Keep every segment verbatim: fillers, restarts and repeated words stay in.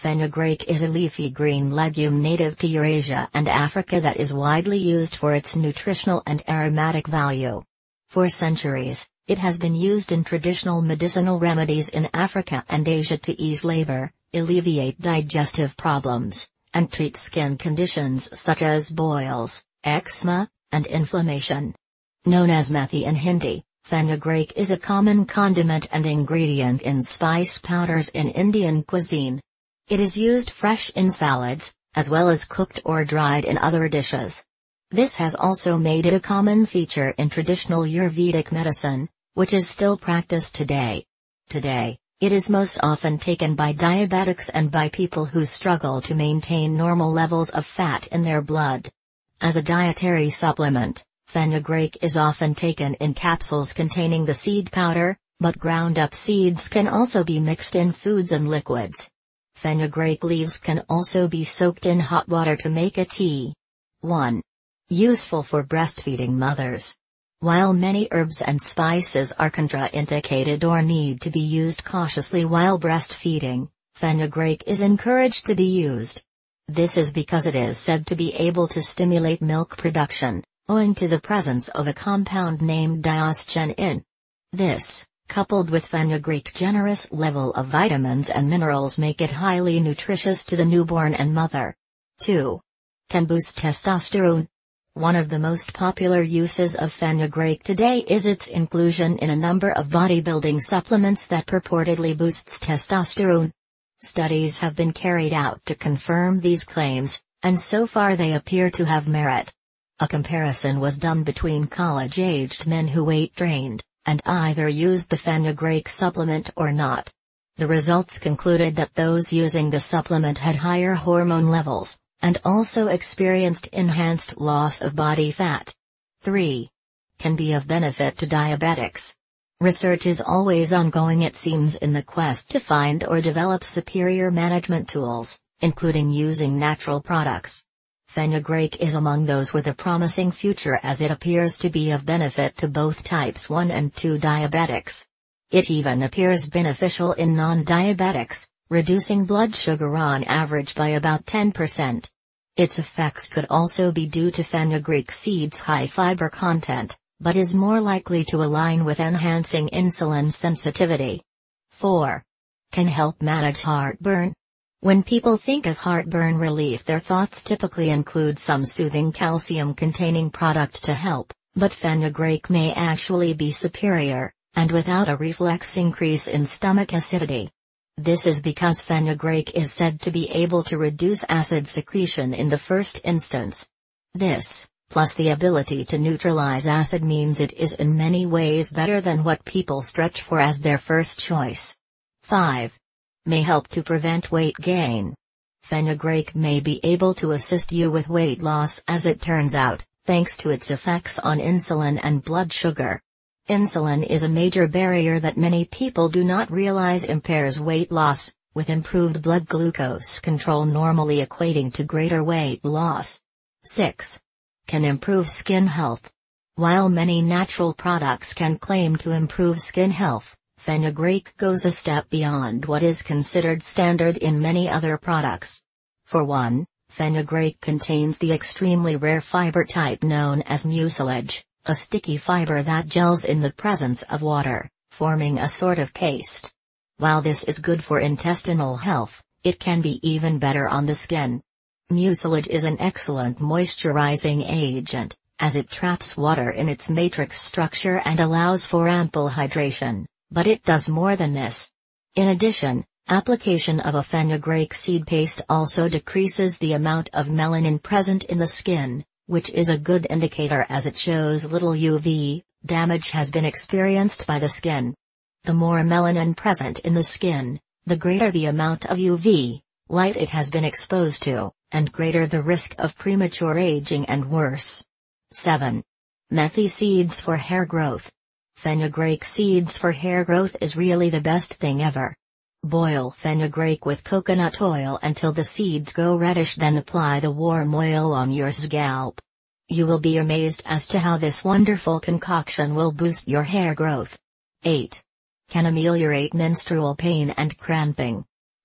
Fenugreek is a leafy green legume native to Eurasia and Africa that is widely used for its nutritional and aromatic value. For centuries, it has been used in traditional medicinal remedies in Africa and Asia to ease labor, alleviate digestive problems, and treat skin conditions such as boils, eczema, and inflammation. Known as methi in Hindi, fenugreek is a common condiment and ingredient in spice powders in Indian cuisine. It is used fresh in salads, as well as cooked or dried in other dishes. This has also made it a common feature in traditional Ayurvedic medicine, which is still practiced today. Today, it is most often taken by diabetics and by people who struggle to maintain normal levels of fat in their blood. As a dietary supplement, fenugreek is often taken in capsules containing the seed powder, but ground-up seeds can also be mixed in foods and liquids. Fenugreek leaves can also be soaked in hot water to make a tea. one. Useful for breastfeeding mothers. While many herbs and spices are contraindicated or need to be used cautiously while breastfeeding, fenugreek is encouraged to be used. This is because it is said to be able to stimulate milk production, owing to the presence of a compound named diosgenin. This, coupled with fenugreek's generous level of vitamins and minerals, make it highly nutritious to the newborn and mother. two. Can boost testosterone. One of the most popular uses of fenugreek today is its inclusion in a number of bodybuilding supplements that purportedly boosts testosterone. Studies have been carried out to confirm these claims, and so far they appear to have merit. A comparison was done between college-aged men who weight-trained, and either used the fenugreek supplement or not. The results concluded that those using the supplement had higher hormone levels, and also experienced enhanced loss of body fat. three. Can be of benefit to diabetics. Research is always ongoing, it seems, in the quest to find or develop superior management tools, including using natural products. Fenugreek is among those with a promising future, as it appears to be of benefit to both types one and two diabetics. It even appears beneficial in non-diabetics, reducing blood sugar on average by about ten percent. Its effects could also be due to fenugreek seeds' high fiber content, but is more likely to align with enhancing insulin sensitivity. four. Can help manage heartburn. When people think of heartburn relief, their thoughts typically include some soothing calcium-containing product to help, but fenugreek may actually be superior, and without a reflex increase in stomach acidity. This is because fenugreek is said to be able to reduce acid secretion in the first instance. This, plus the ability to neutralize acid, means it is in many ways better than what people stretch for as their first choice. five. May help to prevent weight gain. Fenugreek may be able to assist you with weight loss, as it turns out, thanks to its effects on insulin and blood sugar. Insulin is a major barrier that many people do not realize impairs weight loss, with improved blood glucose control normally equating to greater weight loss. six. Can improve skin health. While many natural products can claim to improve skin health, fenugreek goes a step beyond what is considered standard in many other products. For one, fenugreek contains the extremely rare fiber type known as mucilage, a sticky fiber that gels in the presence of water, forming a sort of paste. While this is good for intestinal health, it can be even better on the skin. Mucilage is an excellent moisturizing agent, as it traps water in its matrix structure and allows for ample hydration, but it does more than this. In addition, application of a fenugreek seed paste also decreases the amount of melanin present in the skin, which is a good indicator as it shows little U V damage has been experienced by the skin. The more melanin present in the skin, the greater the amount of U V light it has been exposed to, and greater the risk of premature aging and worse. seven. Methi seeds for hair growth. Fenugreek seeds for hair growth is really the best thing ever. Boil fenugreek with coconut oil until the seeds go reddish, then apply the warm oil on your scalp. You will be amazed as to how this wonderful concoction will boost your hair growth. eight. Can ameliorate menstrual pain and cramping.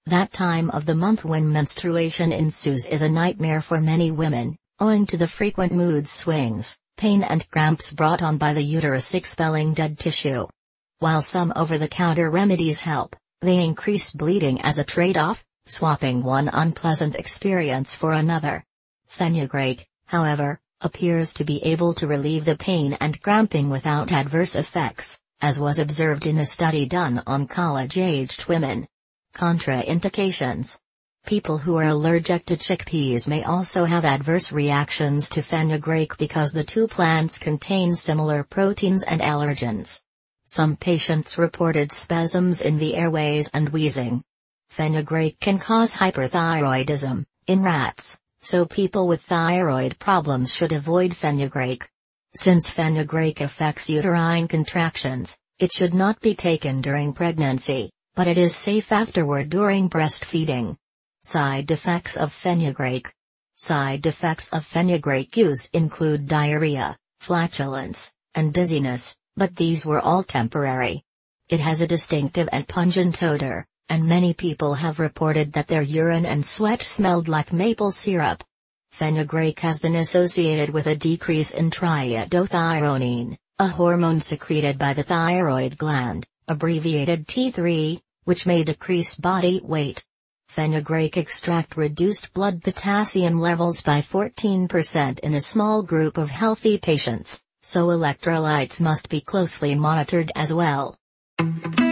That time of the month when menstruation ensues is a nightmare for many women, owing to the frequent mood swings, pain and cramps brought on by the uterus expelling dead tissue. While some over-the-counter remedies help, they increase bleeding as a trade-off, swapping one unpleasant experience for another. Fenugreek, however, appears to be able to relieve the pain and cramping without adverse effects, as was observed in a study done on college-aged women. Contraindications. People who are allergic to chickpeas may also have adverse reactions to fenugreek because the two plants contain similar proteins and allergens. Some patients reported spasms in the airways and wheezing. Fenugreek can cause hyperthyroidism in rats, so people with thyroid problems should avoid fenugreek. Since fenugreek affects uterine contractions, it should not be taken during pregnancy, but it is safe afterward during breastfeeding. Side effects of fenugreek. Side effects of fenugreek use include diarrhea, flatulence, and dizziness, but these were all temporary. It has a distinctive and pungent odor, and many people have reported that their urine and sweat smelled like maple syrup. Fenugreek has been associated with a decrease in triiodothyronine, a hormone secreted by the thyroid gland, abbreviated T three, which may decrease body weight. Fenugreek extract reduced blood potassium levels by fourteen percent in a small group of healthy patients, so electrolytes must be closely monitored as well.